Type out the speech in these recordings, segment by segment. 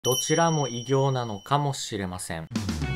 どちらも異形なのかもしれません。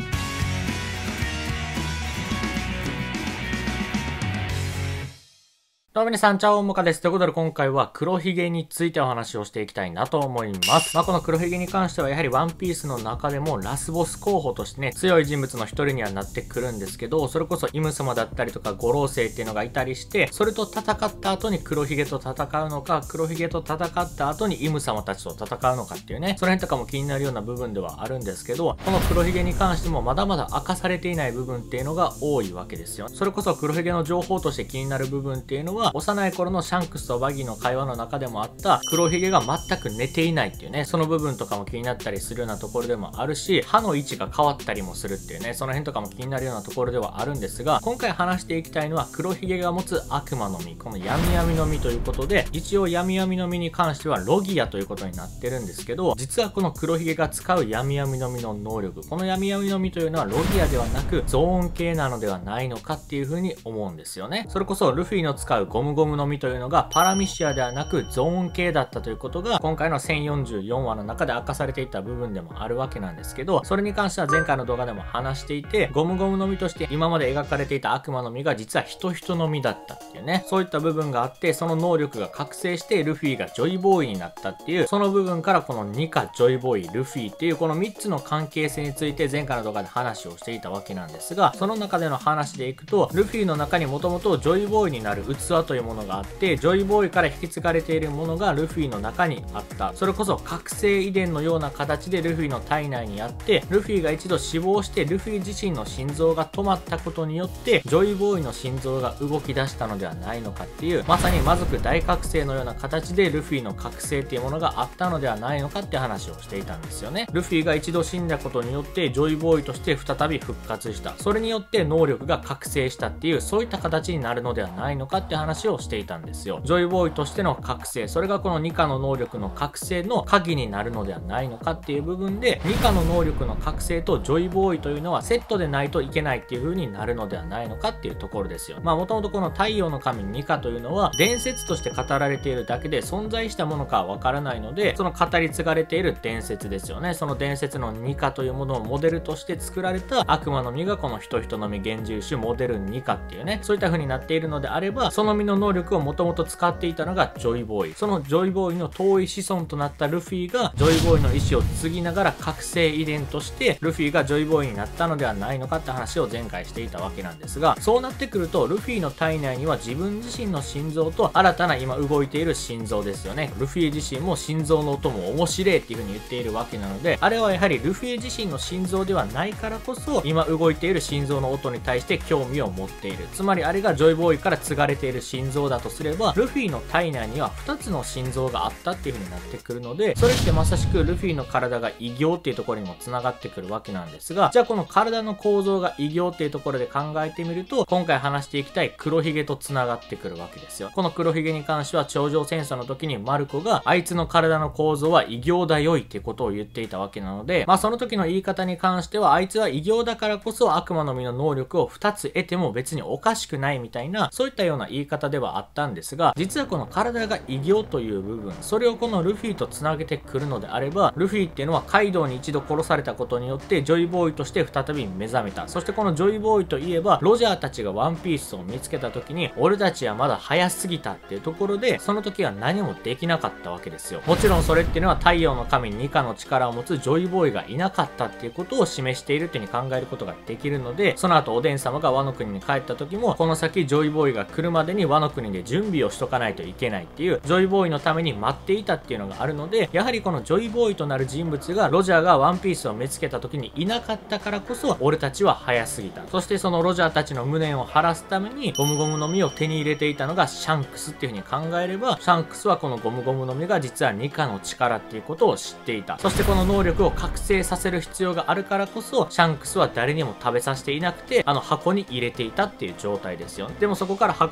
どうも皆さん、チャオモカです。ということで今回は黒ひげについてお話をしていきたいなと思います。この黒ひげに関してはやはりワンピースの中でもラスボス候補としてね、強い人物の一人にはなってくるんですけど、それこそイム様だったりとか五老星っていうのがいたりして、それと戦った後に黒ひげと戦うのか、黒ひげと戦った後にイム様たちと戦うのかっていうね、その辺とかも気になるような部分ではあるんですけど、この黒ひげに関してもまだまだ明かされていない部分っていうのが多いわけですよ。それこそ黒ひげの情報として気になる部分っていうのは、幼い頃のシャンクスとバギーの会話の中でもあった黒ひげが全く寝ていないっていうね、その部分とかも気になったりするようなところでもあるし、歯の位置が変わったりもするっていうね、その辺とかも気になるようなところではあるんですが、今回話していきたいのは黒ひげが持つ悪魔の実、この闇闇の実ということで、一応闇闇の実に関してはロギアということになってるんですけど、実はこの黒ひげが使う闇闇の実の能力、この闇闇の実というのはロギアではなくゾーン系なのではないのかっていう風に思うんですよね。それこそルフィの使うゴムゴムの実というのがパラミシアではなくゾーン系だったということが今回の1044話の中で明かされていた部分でもあるわけなんですけど、それに関しては前回の動画でも話していて、ゴムゴムの実として今まで描かれていた悪魔の実が実は人人の実だったっていうね、そういった部分があって、その能力が覚醒してルフィがジョイボーイになったっていう、その部分からこのニカ、ジョイボーイ、ルフィっていうこの3つの関係性について前回の動画で話をしていたわけなんですが、その中での話でいくと、ルフィの中にもともとジョイボーイになる器というものがあって、ジョイボーイから引き継がれているものがルフィの中にあった。それこそ覚醒遺伝のような形でルフィの体内にあって、ルフィが一度死亡してルフィ自身の心臓が止まったことによってジョイボーイの心臓が動き出したのではないのかっていう、まさに魔族大覚醒のような形でルフィの覚醒っていうものがあったのではないのかって話をしていたんですよね。ルフィが一度死んだことによってジョイボーイとして再び復活した。それによって能力が覚醒したっていう、そういった形になるのではないのかって話をしていたんですよ。ジョイボーイとしての覚醒、それがこのニカの能力の覚醒の鍵になるのではないのかっていう部分で、ニカの能力の覚醒とジョイボーイというのはセットでないといけないっていう風になるのではないのかっていうところですよ。もともとこの太陽の神ニカというのは伝説として語られているだけで存在したものかはわからないので、その語り継がれている伝説ですよね。その伝説のニカというものをモデルとして作られた悪魔の実がこの人人の実幻獣種モデルニカっていうね、そういった風になっているのであれば、その実の能力をもともと使っていたのがジョイボーイ、そのジョイボーイの遠い子孫となったルフィがジョイボーイの意思を継ぎながら覚醒遺伝としてルフィがジョイボーイになったのではないのかって話を前回していたわけなんですが、そうなってくるとルフィの体内には自分自身の心臓と新たな今動いている心臓ですよね。ルフィ自身も心臓の音も面白いっていう風に言っているわけなので、あれはやはりルフィ自身の心臓ではないからこそ今動いている心臓の音に対して興味を持っている。つまりあれがジョイボーイから継がれている心臓だとすれば、ルフィの体内には2つの心臓があったっていう風になってくるので、それってまさしくルフィの体が異形っていうところにも繋がってくるわけなんですが、じゃあこの体の構造が異形っていうところで考えてみると、今回話していきたい黒ひげと繋がってくるわけですよ。この黒ひげに関しては頂上戦争の時にマルコがあいつの体の構造は異形だよいってことを言っていたわけなので、その時の言い方に関してはあいつは異形だからこそ悪魔の実の能力を2つ得ても別におかしくないみたいな、そういったような言い方ではあったんですが、実はこの体が異形という部分、それをこのルフィと繋げてくるのであれば、ルフィっていうのはカイドウに一度殺されたことによってジョイボーイとして再び目覚めた。そしてこのジョイボーイといえばロジャーたちがワンピースを見つけた時に俺たちはまだ早すぎたっていうところで、その時は何もできなかったわけですよ。もちろんそれっていうのは太陽の神ニカの力を持つジョイボーイがいなかったっていうことを示しているっていう風に考えることができるので、その後おでん様がワノ国に帰った時もこの先ジョイボーイが来るまでにワノ国で準備をしとかないといけないっていうジョイボーイのために待っていたっていうのがあるので、やはりこのジョイボーイとなる人物がロジャーがワンピースを見つけた時にいなかったからこそ俺たちは早すぎた。そしてそのロジャーたちの無念を晴らすためにゴムゴムの実を手に入れていたのがシャンクスっていう風に考えれば、シャンクスはこのゴムゴムの実が実はニカの力っていうことを知っていた。そしてこの能力を覚醒させる必要があるからこそシャンクスは誰にも食べさせていなくて箱に入れていたっていう状態ですよ。でもそこから箱の中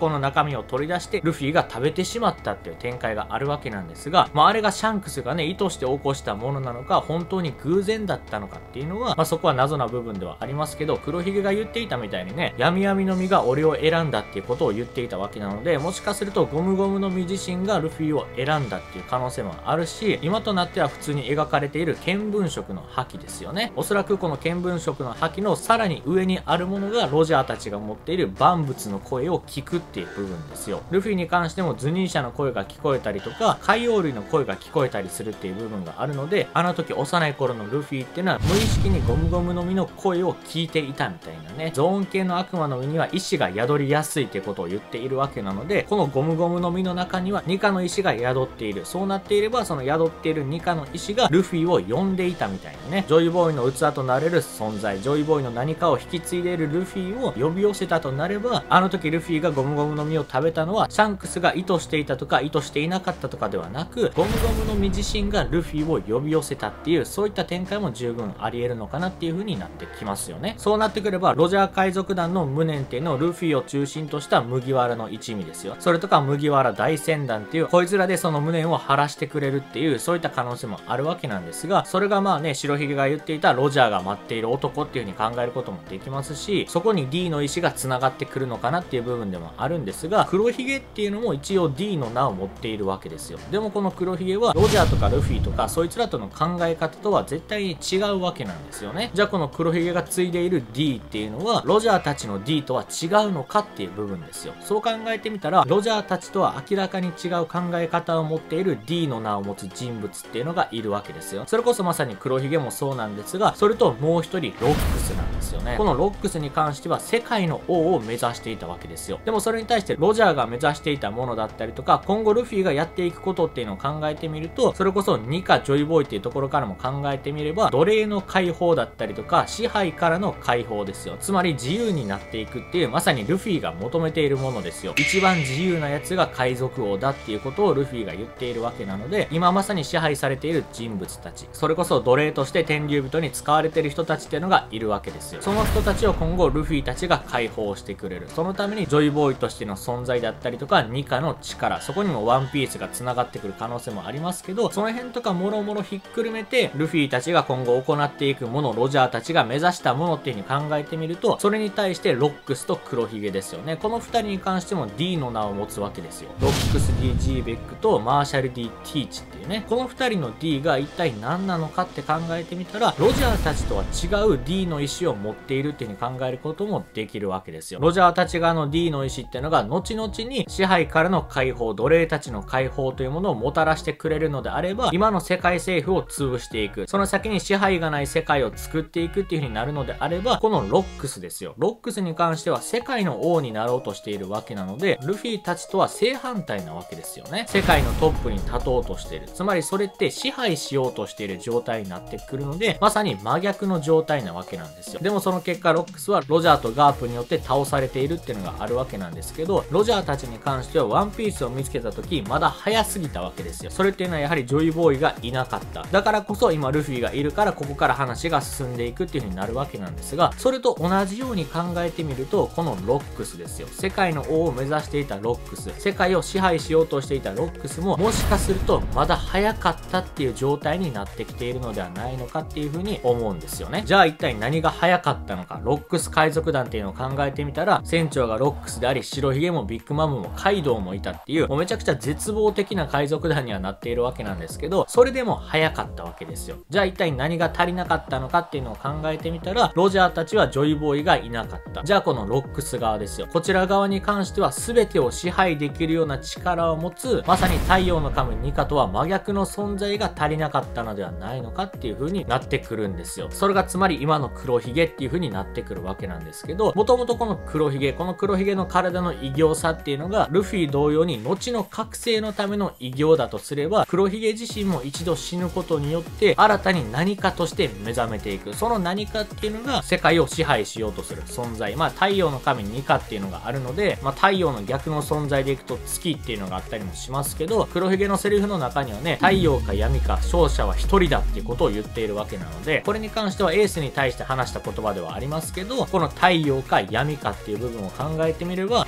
身を取り出してルフィが食べてしまったっていう展開があるわけなんですが、あれがシャンクスがね、意図して起こしたものなのか、本当に偶然だったのかっていうのは、そこは謎な部分ではありますけど、黒ひげが言っていたみたいにね、闇闇の実が俺を選んだっていうことを言っていたわけなので、もしかするとゴムゴムの実自身がルフィを選んだっていう可能性もあるし、今となっては普通に描かれている見聞色の覇気ですよね。おそらくこの見聞色の覇気のさらに上にあるものがロジャーたちが持っている万物の声を聞くっていう部分ですよ。ルフィに関してもズニーシャの声が聞こえたりとか、海洋類の声が聞こえたりするっていう部分があるので、あの時幼い頃のルフィっていうのは無意識にゴムゴムの実の声を聞いていたみたいなね、ゾーン系の悪魔の実には意志が宿りやすいってことを言っているわけなので、このゴムゴムの実の中にはニカの意志が宿っている。そうなっていれば、その宿っているニカの意志がルフィを呼んでいたみたいなね、ジョイボーイの器となれる存在、ジョイボーイの何かを引き継いでいるルフィを呼び寄せたとなれば、あの時ルフィがゴムゴムの実を食べたのはシャンクスが意図していたとか意図していなかったとかではなく、ゴムゴムの実自身がルフィを呼び寄せたっていう、そういった展開も十分あり得るのかなっていう風になってきますよね。そうなってくれば、ロジャー海賊団の無念っていうのをルフィを中心とした麦わらの一味ですよ。それとか麦わら大船団っていう、こいつらでその無念を晴らしてくれるっていう、そういった可能性もあるわけなんですが、それが白ひげが言っていたロジャーが待っている男っていう風に考えることもできますし、そこに D の意志が繋がってくるのかなっていう部分でもあるんですが、黒ひげっていうのも一応 D の名を持っているわけですよ。でもこの黒ひげはロジャーとかルフィとかそいつらとの考え方とは絶対に違うわけなんですよね。じゃあこの黒ひげが継いでいる D っていうのはロジャーたちの D とは違うのかっていう部分ですよ。そう考えてみたら、ロジャーたちとは明らかに違う考え方を持っている D の名を持つ人物っていうのがいるわけですよ。それこそまさに黒ひげもそうなんですが、それともう一人ロックスなんですよね。このロックスに関しては世界の王を目指していたわけですよ。でもそれに対してロジャーが目指していたものだったりとか、今後ルフィがやっていくことっていうのを考えてみると、それこそニカ・ジョイボーイっていうところからも考えてみれば、奴隷の解放だったりとか支配からの解放ですよ。つまり自由になっていくっていう、まさにルフィが求めているものですよ。一番自由なやつが海賊王だっていうことをルフィが言っているわけなので、今まさに支配されている人物たち、それこそ奴隷として天竜人に使われている人たちっていうのがいるわけですよ。その人たちを今後ルフィたちが解放してくれる。そのためにジョイボーイとしての存在だったりとか、ニカの力、そこにもワンピースが繋がってくる可能性もありますけど、その辺とかもろもろひっくるめて、ルフィたちが今後行っていくもの、ロジャーたちが目指したものっていう風に考えてみると、それに対してロックスと黒ひげですよね。この2人に関しても D の名を持つわけですよ。ロックス D ジーベックとマーシャル D ティーチっていうね、この2人の D が一体何なのかって考えてみたら、ロジャーたちとは違う D の意思を持っているっていう風に考えることもできるわけですよ。ロジャーたち側の D の意思っていうのが後々に支配からの解放、奴隷たちの解放というものをもたらしてくれるのであれば、今の世界政府を潰していく、その先に支配がない世界を作っていくっていう風になるのであれば、このロックスですよ。ロックスに関しては世界の王になろうとしているわけなので、ルフィたちとは正反対なわけですよね。世界のトップに立とうとしている。つまりそれって支配しようとしている状態になってくるので、まさに真逆の状態なわけなんですよ。でもその結果、ロックスはロジャーとガープによって倒されているっていうのがあるわけなんですけど、ロジャーたちに関してはワンピースを見つけた時、まだ早すぎたわけですよ。それっていうのはやはりジョイボーイがいなかった。だからこそ今ルフィがいるから、ここから話が進んでいくっていう風になるわけなんですが、それと同じように考えてみると、このロックスですよ。世界の王を目指していたロックス、世界を支配しようとしていたロックスも、もしかするとまだ早かったっていう状態になってきているのではないのかっていう風に思うんですよね。じゃあ一体何が早かったのか、ロックス海賊団っていうのを考えてみたら、船長がロックスであり、白ひげもビッグマムもカイドウもいたっていう、もうめちゃくちゃ絶望的な海賊団にはなっているわけなんですけど、それでも早かったわけですよ。じゃあ一体何が足りなかったのかっていうのを考えてみたら、ロジャーたちはジョイボーイがいなかった。じゃあこのロックス側ですよ。こちら側に関しては全てを支配できるような力を持つ、まさに太陽の神ニカとは真逆の存在が足りなかったのではないのかっていう風になってくるんですよ。それがつまり今の黒ひげっていう風になってくるわけなんですけど、もともとこの黒ひげの体の異形さっていうのが、ルフィ同様に後の覚醒のための異形だとすれば、黒ひげ自身も一度死ぬことによって新たに何かとして目覚めていく。その何かっていうのが世界を支配しようとする存在。太陽の神ニカっていうのがあるので、太陽の逆の存在でいくと月っていうのがあったりもしますけど、黒ひげのセリフの中にはね、太陽か闇か勝者は一人だっていうことを言っているわけなので、これに関してはエースに対して話した言葉ではありますけど、この太陽か闇かっていう部分を考えてみれば、勝つのは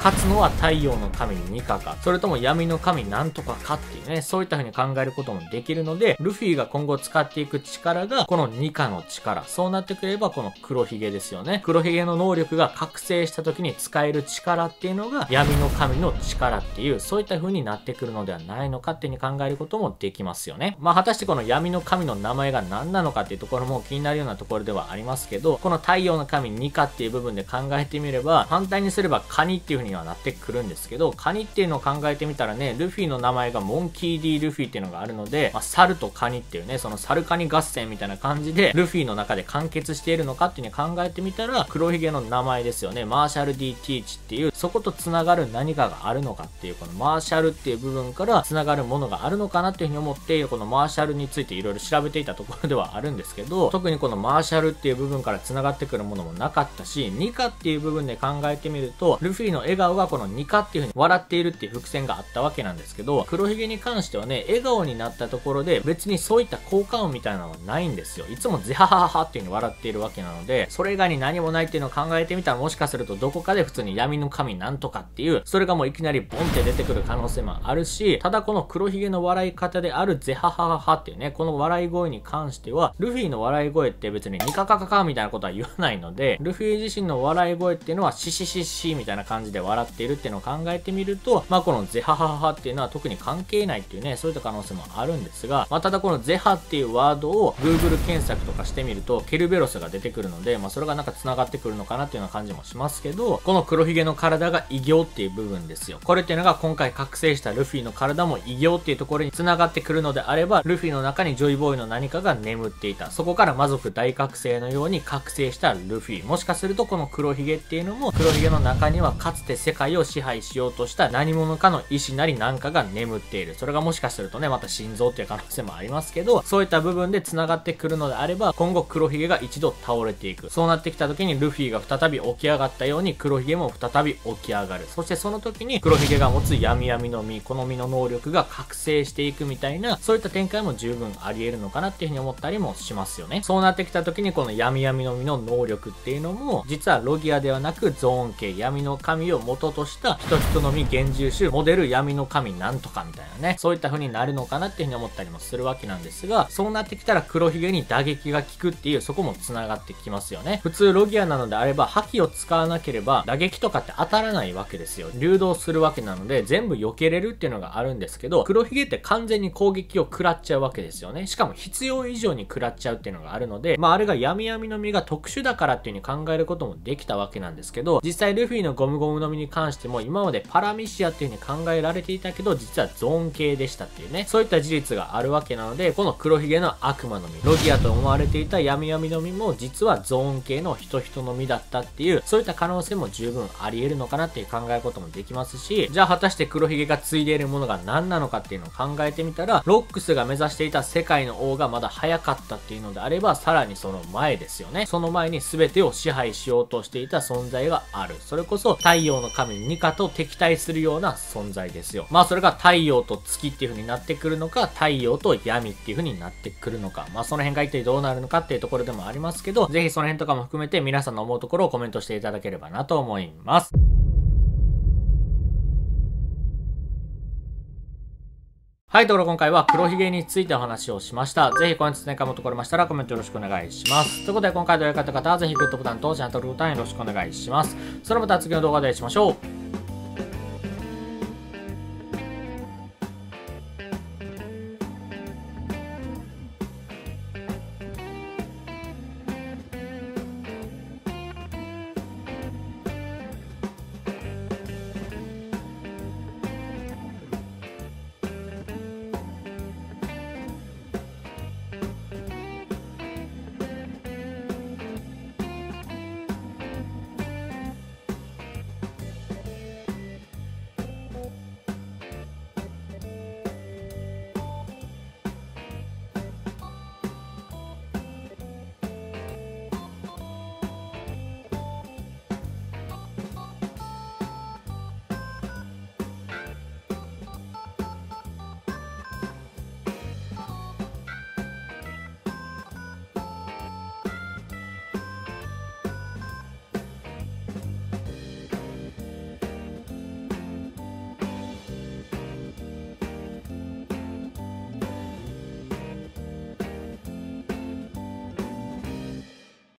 は太陽の神ニカか、それとも闇の神なんとかかっていうね、そういった風に考えることもできるので、ルフィが今後使っていく力がこのニカの力。そうなってくればこの黒ひげですよね。黒ひげの能力が覚醒した時に使える力っていうのが闇の神の力っていう、そういった風になってくるのではないのかっていう風に考えることもできますよね。まあ果たしてこの闇の神の名前が何なのかっていうところも気になるようなところではありますけど、この太陽の神ニカっていう部分で考えてみれば、反対にすればカニっていう風にはなってくるんですけど、カニっていうのを考えてみたらね、ルフィの名前がモンキー D ルフィっていうのがあるので、まあ、猿とカニっていうね、その猿カニ合戦みたいな感じでルフィの中で完結しているのかっていうのを考えてみたら、黒ひげの名前ですよね、マーシャル D ティーチっていう、そこと繋がる何かがあるのかっていう、このマーシャルっていう部分から繋がるものがあるのかなっていう風に思って、このマーシャルについていろいろ調べていたところではあるんですけど、特にこのマーシャルっていう部分から繋がってくるものもなかったし、ニカっていう部分で考えてみると、ルフィの笑顔がこのニカっていう風に笑っているっていう伏線があったわけなんですけど、黒ひげに関してはね、笑顔になったところで別にそういった効果音みたいなのはないんですよ。いつもゼハハハハっていう風に笑っているわけなので、それ以外に何もないっていうのを考えてみたら、もしかするとどこかで普通に闇の神なんとかっていう、それがもういきなりボンって出てくる可能性もあるし、ただこの黒ひげの笑い方であるゼハハハハっていうね、この笑い声に関しては、ルフィの笑い声って別にニカカカカみたいなことは言わないので、ルフィ自身の笑い声っていうのはシシシシみたいな感じで笑っているっていうのを考えてみると、まあこのゼハハハハっていうのは特に関係ないっていうね、そういった可能性もあるんですが、まあただこのゼハっていうワードを Google 検索とかしてみると、ケルベロスが出てくるので、まあそれがなんか繋がってくるのかなっていうような感じもしますけど、この黒ひげの体が異形っていう部分ですよ。これっていうのが今回覚醒したルフィの体も異形っていうところに繋がってくるのであれば、ルフィの中にジョイボーイの何かが眠っていた。そこから魔族大覚醒のように覚醒したルフィ。もしかするとこの黒ひげっていうのも、黒ひげの中にはかつて世界を支配しようとした何者かの意志なり何かが眠っている。それがもしかするとね、また心臓っていう可能性もありますけど、そういった部分で繋がってくるのであれば、今後黒ひげが一度倒れていく。そうなってきた時にルフィが再び起き上がったように、黒ひげも再び起き上がる。そしてその時に黒ひげが持つ闇闇の実、この実の能力が覚醒していくみたいな、そういった展開も十分あり得るのかなっていうふうに思ったりもしますよね。そうなってきた時にこの闇闇の実の能力っていうのも、実はロギアではなくゾーン系闇の神を元とした人々の実幻獣種モデル闇の神なんとかみたいなね、そういった風になるのかなっていうふうに思ったりもするわけなんですが、そうなってきたら黒ひげに打撃が効くっていう、そこも繋がってきますよね。普通ロギアなのであれば覇気を使わなければ打撃とかって当たらないわけですよ。流動するわけなので全部避けれるっていうのがあるんですけど、黒ひげって完全に攻撃を食らっちゃうわけですよね。しかも必要以上に食らっちゃうっていうのがあるので、まああれが闇闇の実が特殊だからっていう風に考えることもできたわけなんですけど、実際ルフィのゴムゴムの実に関しても今までパラミシアっていう風に考えられていたけど、実はゾーン系でしたっていうね、そういった事実があるわけなので、この黒ひげの悪魔の実、ロギアと思われていた闇闇の実も実はゾーン系の人の実だったっていう、そういった可能性も十分あり得るのかなっていう考えることもできますし、じゃあ果たして黒ひげが継いでいるものが何なのかっていうのを考えてみたら、ロックスが目指していた世界の王がまだ早かったっていうのであれば、さらにその前ですよね。その前に全てを支配しようとしていた存在がある。それこそ太陽の神ニカと敵対するような存在ですよ。まあそれが太陽と月っていう風になってくるのか、太陽と闇っていう風になってくるのか、まあその辺が一体どうなるのかっていうところでもありますけど、ぜひその辺とかも含めて皆さんの思うところをコメントしていただければなと思います。はい、ということで今回は黒ひげについてお話をしました。ぜひコメント何回もとこれましたらコメントよろしくお願いします。ということで今回動画が良かった方はぜひグッドボタンとチャンネル登録ボタンよろしくお願いします。それではまた次の動画でお会いしましょう。